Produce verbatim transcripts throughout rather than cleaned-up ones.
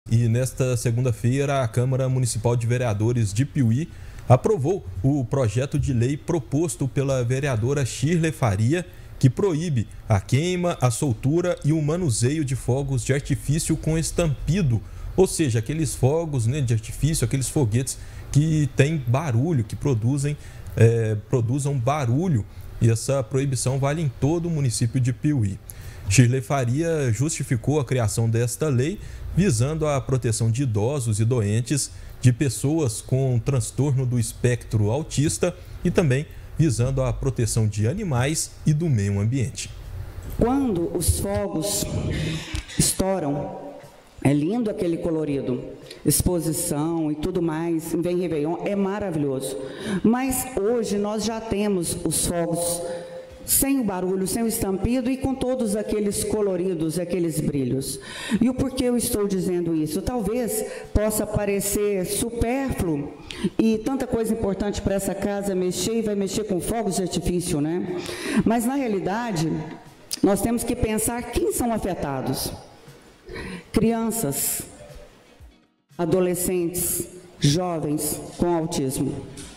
E nesta segunda-feira, a Câmara Municipal de Vereadores de Piuí aprovou o projeto de lei proposto pela vereadora Shirley Faria, que proíbe a queima, a soltura e o manuseio de fogos de artifício com estampido, ou seja, aqueles fogos, né, de artifício, aqueles foguetes que têm barulho, que produzem, é, produzam barulho, e essa proibição vale em todo o município de Piuí. Shirley Faria justificou a criação desta lei visando a proteção de idosos e doentes, de pessoas com transtorno do espectro autista e também visando a proteção de animais e do meio ambiente. Quando os fogos estouram, é lindo aquele colorido, exposição e tudo mais, vem Réveillon, é maravilhoso. Mas hoje nós já temos os fogos sem o barulho, sem o estampido e com todos aqueles coloridos, aqueles brilhos. E o porquê eu estou dizendo isso? Talvez possa parecer supérfluo e tanta coisa importante para essa casa mexer e vai mexer com fogos de artifício, né? Mas na realidade, nós temos que pensar quem são afetados. Crianças, adolescentes, jovens com autismo.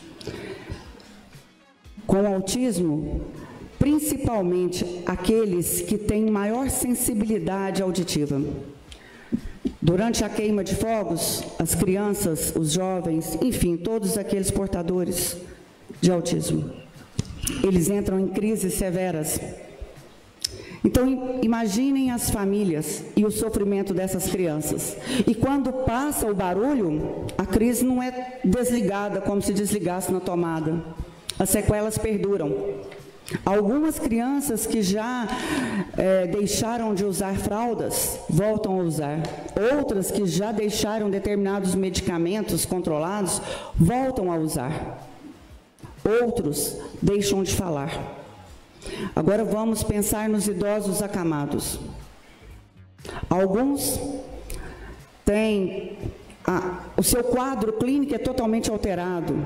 Com autismo, principalmente aqueles que têm maior sensibilidade auditiva. Durante a queima de fogos, as crianças, os jovens, enfim, todos aqueles portadores de autismo, eles entram em crises severas. Então, imaginem as famílias e o sofrimento dessas crianças. E quando passa o barulho, a crise não é desligada como se desligasse na tomada. As sequelas perduram. Algumas crianças que já é, deixaram de usar fraldas, voltam a usar. Outras que já deixaram determinados medicamentos controlados, voltam a usar. Outros deixam de falar. Agora vamos pensar nos idosos acamados. Alguns têm, ah, o seu quadro clínico é totalmente alterado,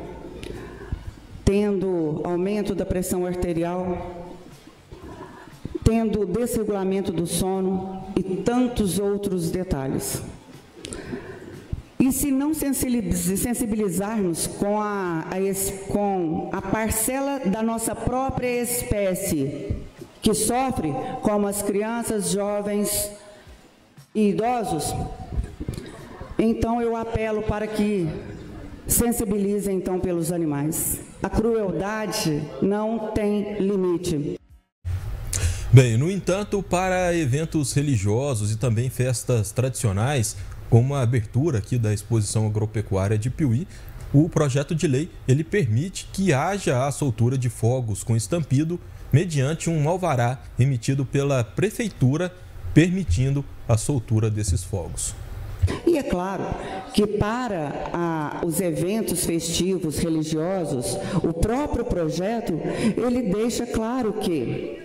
tendo aumento da pressão arterial, tendo desregulamento do sono e tantos outros detalhes. E se não sensibilizarmos com a, a, com a parcela da nossa própria espécie que sofre, como as crianças, jovens e idosos, então eu apelo para que sensibilizem então pelos animais. A crueldade não tem limite. Bem, no entanto, para eventos religiosos e também festas tradicionais, como a abertura aqui da exposição agropecuária de Piuí, o projeto de lei ele permite que haja a soltura de fogos com estampido mediante um alvará emitido pela prefeitura, permitindo a soltura desses fogos. E é claro que para a, os eventos festivos religiosos, o próprio projeto, ele deixa claro que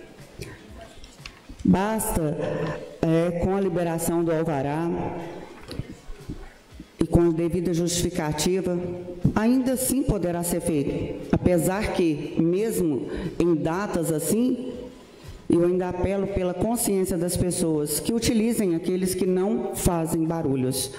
basta, é, com a liberação do alvará e com a devida justificativa, ainda assim poderá ser feito. Apesar que, mesmo em datas assim, eu ainda apelo pela consciência das pessoas que utilizem aqueles que não fazem barulhos.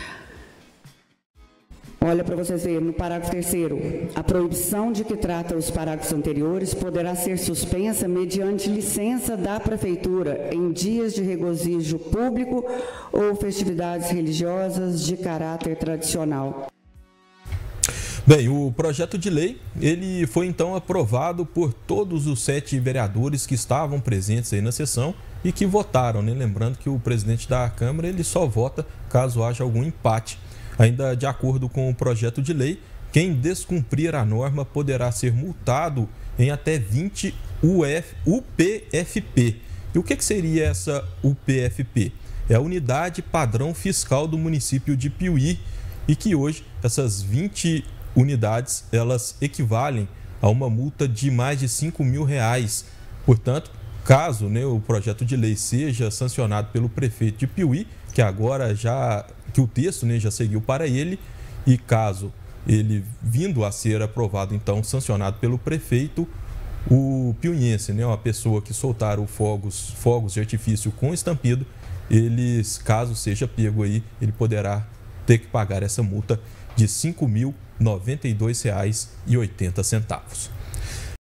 Olha para vocês verem, no parágrafo terceiro, a proibição de que trata os parágrafos anteriores poderá ser suspensa mediante licença da Prefeitura em dias de regozijo público ou festividades religiosas de caráter tradicional. Bem, o projeto de lei ele foi então aprovado por todos os sete vereadores que estavam presentes aí na sessão e que votaram, né? Lembrando que o presidente da Câmara ele só vota caso haja algum empate. Ainda de acordo com o projeto de lei, quem descumprir a norma poderá ser multado em até vinte U P F P. E o que, que seria essa U P F P? É a Unidade Padrão Fiscal do município de Piuí e que hoje essas vinte unidades elas equivalem a uma multa de mais de cinco mil reais. Portanto, caso né, o projeto de lei seja sancionado pelo prefeito de Piuí, que agora já que o texto né, já seguiu para ele, e caso ele vindo a ser aprovado, então sancionado pelo prefeito, o piuiense, né, uma pessoa que soltar o fogos, fogos de artifício com estampido, eles, caso seja pego aí, ele poderá ter que pagar essa multa de cinco mil noventa e dois reais e oitenta centavos.